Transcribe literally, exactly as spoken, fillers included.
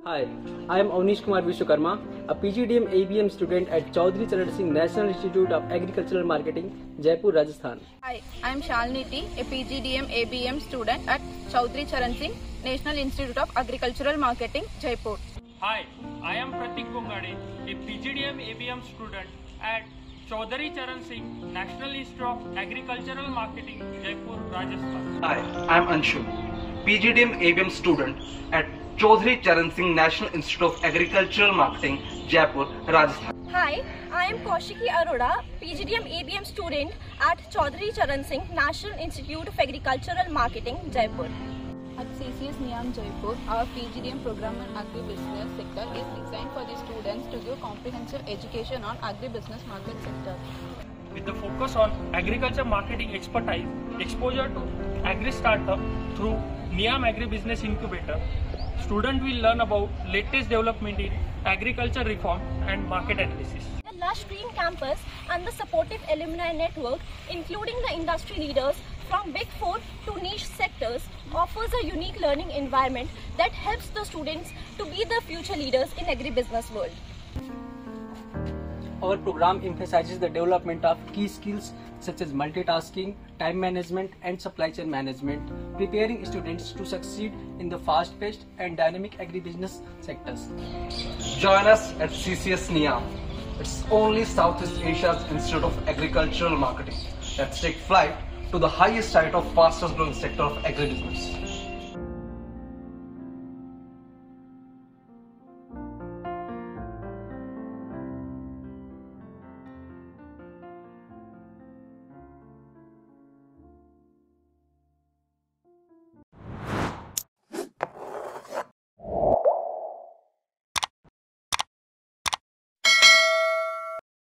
Hi, I am Avnish Kumar Vishwakarma, a P G D M A B M student at Chaudhary Charan Singh National Institute of Agricultural Marketing, Jaipur, Rajasthan. Hi, I am Shalini T, a P G D M A B M student at Chaudhary Charan Singh National Institute of Agricultural Marketing, Jaipur. Hi, I am Pratik Gongade, a P G D M A B M student at Chaudhary Charan Singh National Institute of Agricultural Marketing, Jaipur, Rajasthan. Hi, I am Anshu, P G D M A B M student at Chaudhary Charan Singh National Institute of Agricultural Marketing, Jaipur, Rajasthan. Hi, I am Kaushiki Arora, P G D M A B M student at Chaudhary Charan Singh National Institute of Agricultural Marketing, Jaipur. At C C S NIAM Jaipur, our P G D M program in agribusiness sector is designed for the students to give comprehensive education on agribusiness market sector. With the focus on agriculture marketing expertise, exposure to agri startup through NIAM Agribusiness Incubator, students will learn about latest development in agriculture reform and market analysis. The lush green campus and the supportive alumni network, including the industry leaders from Big Four to niche sectors, offers a unique learning environment that helps the students to be the future leaders in agribusiness world. Our program emphasizes the development of key skills such as multitasking, time management and supply chain management, preparing students to succeed in the fast-paced and dynamic agribusiness sectors. Join us at C C S NIAM. It's only Southeast Asia's Institute of Agricultural Marketing. Let's take flight to the highest height of fastest growing sector of agribusiness.